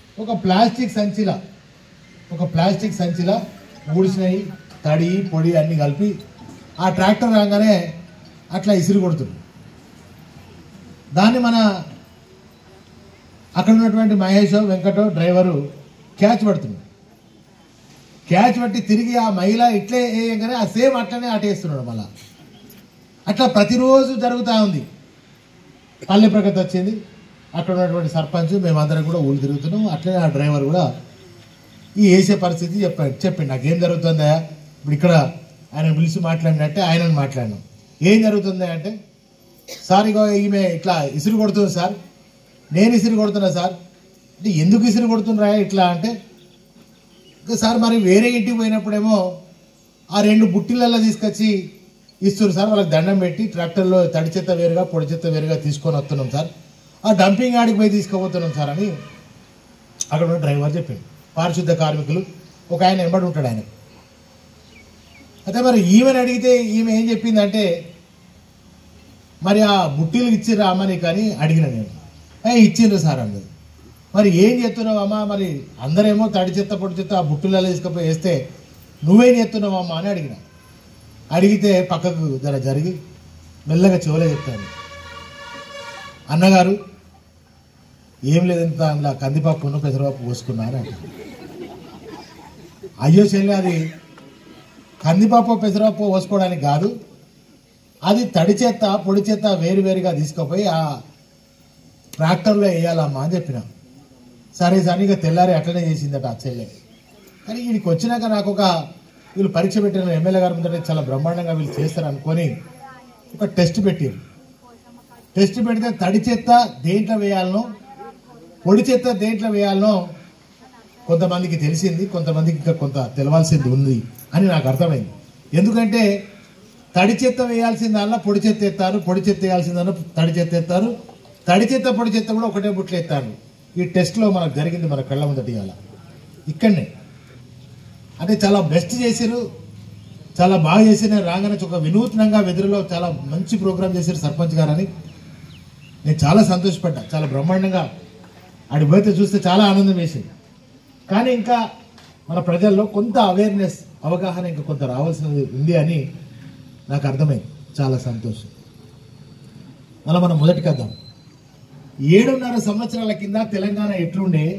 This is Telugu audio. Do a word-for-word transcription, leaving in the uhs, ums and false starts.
ఒక ప్లాస్టిక్ సంచిలా ఒక ప్లాస్టిక్ సంచిలా ఊడిసినవి తడి పొడి అన్నీ కలిపి ఆ ట్రాక్టర్ రాగానే అట్లా ఇసిరి కొడుతుంది. దాన్ని మన అక్కడ ఉన్నటువంటి మహేష్ వెంకటో డ్రైవరు క్యాచ్ పడుతుంది. క్యాచ్ పట్టి తిరిగి ఆ మహిళ ఇట్లే వేయగానే ఆ సేమ్ అట్లనే ఆటేస్తున్నాడు. మళ్ళా అట్లా ప్రతిరోజు జరుగుతూ ఉంది. పల్లె ప్రగతి వచ్చింది, అక్కడ ఉన్నటువంటి సర్పంచ్ మేమందరం కూడా ఊళ్ళు తిరుగుతున్నాం. అట్లనే ఆ డ్రైవర్ కూడా ఈ వేసే పరిస్థితి చెప్పాడు చెప్పిండు నాకేం జరుగుతుందా ఇప్పుడు ఇక్కడ ఆయన పిలిచి మాట్లాడినట్టే ఆయనను మాట్లాడినాం. ఏం జరుగుతుంది అంటే, సార్ ఇగో ఈమె ఇట్లా ఇసురు కొడుతుంది సార్, నేను ఇసురు కొడుతున్నా సార్ అంటే, ఎందుకు ఇసురు కొడుతున్నా ఇట్లా అంటే, సార్ మరి వేరే ఇంటికి పోయినప్పుడేమో ఆ రెండు బుట్టిలల్లో తీసుకొచ్చి ఇస్తున్నారు సార్, వాళ్ళకి దండం పెట్టి ట్రాక్టర్లో తడి చెత్త వేరుగా పొడి చెత్త వేరుగా తీసుకొని వస్తున్నాం సార్, ఆ డంపింగ్ యార్డ్కి పోయి తీసుకుపోతున్నాం సార్ అని అక్కడ ఉన్న డ్రైవర్ చెప్పిండు. పారిశుద్ధ కార్మికులు ఒక ఆయన వెంబడి ఉంటాడు ఆయన. అయితే మరి ఈమెను అడిగితే ఈమె ఏం చెప్పిందంటే, మరి ఆ బుట్టీలు ఇచ్చిర్రా అమ్మని కానీ అడిగిన నేను, ఇచ్చిండ్రు సార్ అన్నది. మరి ఏం చేస్తున్నావు అమ్మా, మరి అందరేమో తడి చెత్త పొడి చెత్త ఆ బుట్టులలో తీసుకుపోయి వేస్తే నువ్వేం చేస్తున్నావు అమ్మా అని అడిగిన. అడిగితే పక్కకు జర జరిగి మెల్లగా చెవులే చెప్తాను, అన్నగారు ఏం లేదంత అందులో కందిపప్పును పెసరపప్పు పోసుకున్నా అని అంటారు. అయ్యో చెల్లి, అది కందిపప్పు పెసరపప్పు పోసుకోవడానికి కాదు, అది తడి చెత్త పొడి చెత్త వేరు వేరుగా తీసుకుపోయి ఆ ట్రాక్టర్లో వేయాలమ్మా అని చెప్పిన. సరే సరే ఇక తెల్లారి అట్లనే చేసిందట ఆ చెల్లె. కానీ వీడికి వచ్చినాక నాకు ఒక వీళ్ళు పరీక్ష పెట్టిన ఎమ్మెల్యే గారి ముందర చాలా బ్రహ్మాండంగా వీళ్ళు చేస్తారు అనుకొని ఒక టెస్ట్ పెట్టారు. టెస్ట్ పెడితే తడి చెత్త దేంట్లో వేయాలనో పొడి చెత్త దేంట్లో వేయాలనో కొంతమందికి తెలిసింది, కొంతమందికి ఇంకా కొంత తెలవాల్సింది ఉంది అని నాకు అర్థమైంది. ఎందుకంటే తడి చెత్త వేయాల్సిన దానిలో పొడి చెత్త ఎత్తారు, పొడి చెత్త వేయాల్సిన దానిలో తడి చెత్త ఎత్తారు, తడి చెత్త పొడి చెత్త కూడా ఒకటే బుట్లు ఎత్తారు. ఈ టెస్ట్లో మనకు జరిగింది మన కళ్ళ ముందట ఇవాళ ఇక్కడనే. అంటే చాలా బెస్ట్ చేశారు, చాలా బాగా చేసిన రాగానే ఒక వినూత్నంగా వెదురులో చాలా మంచి ప్రోగ్రాం చేశారు సర్పంచ్ గారు అని నేను చాలా సంతోషపడ్డా. చాలా బ్రహ్మాండంగా ఆడి పోతే చూస్తే చాలా ఆనందం వేసింది. కానీ ఇంకా మన ప్రజల్లో కొంత అవేర్నెస్ అవగాహన ఇంకా కొంత రావాల్సినది ఉంది అని నాకు అర్థమైంది. చాలా సంతోషం. మళ్ళీ మనం మొదటికి వద్దాం. ఏడున్నర సంవత్సరాల కింద తెలంగాణ ఎట్లుండే